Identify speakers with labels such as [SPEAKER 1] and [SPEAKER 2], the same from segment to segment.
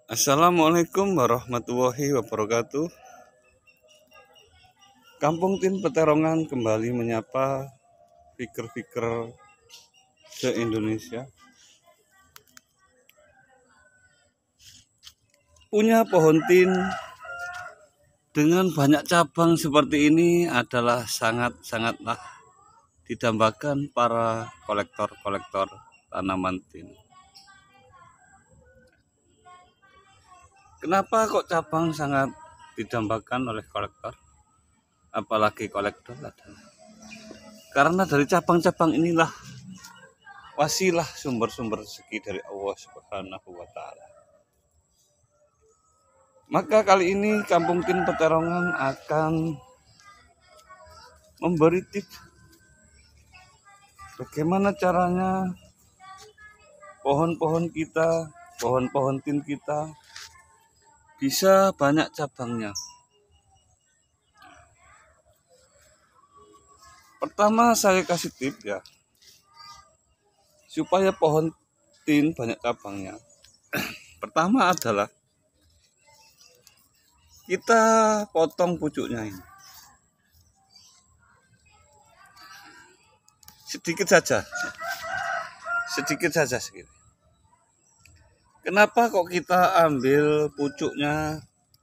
[SPEAKER 1] Assalamualaikum warahmatullahi wabarakatuh. Kampung Tin Peterongan kembali menyapa fikir-fikir se-Indonesia. Punya pohon tin dengan banyak cabang seperti ini adalah sangatlah didambakan para kolektor-kolektor tanaman tin. Kenapa kok cabang sangat didambakan oleh kolektor? Apalagi kolektor adalah karena dari cabang-cabang inilah wasilah sumber-sumber rezeki dari Allah Subhanahu wa Ta'ala. Maka kali ini Kampung Tin Peterongan akan memberi tips bagaimana caranya pohon-pohon kita, pohon-pohon tin kita bisa banyak cabangnya. Pertama saya kasih tips ya, supaya pohon tin banyak cabangnya. Pertama adalah kita potong pucuknya ini. Sedikit saja segini. Kenapa kok kita ambil pucuknya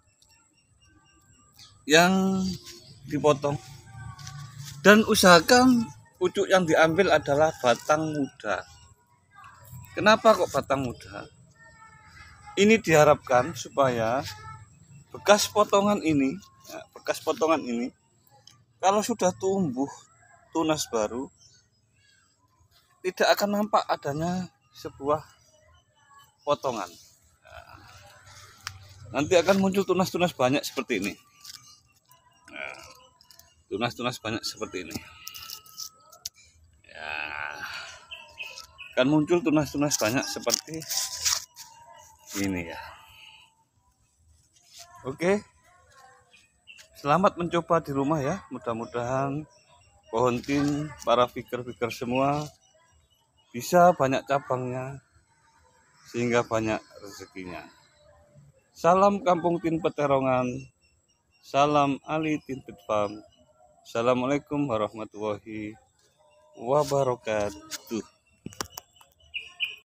[SPEAKER 1] yang dipotong? Dan usahakan pucuk yang diambil adalah batang muda. Kenapa kok batang muda? Ini diharapkan supaya bekas potongan ini kalau sudah tumbuh tunas baru, tidak akan nampak adanya sebuah potongan. Nanti akan muncul tunas-tunas banyak seperti ini. Tunas-tunas banyak seperti ini. Ya, akan muncul tunas-tunas banyak seperti ini ya. Oke. Selamat mencoba di rumah ya. Mudah-mudahan pohon tin para fikir-fikir semua bisa banyak cabangnya sehingga banyak rezekinya. Salam Kampung Tin Peterongan. Salam Ali Tin Pet Farm. Assalamualaikum warahmatullahi wabarakatuh.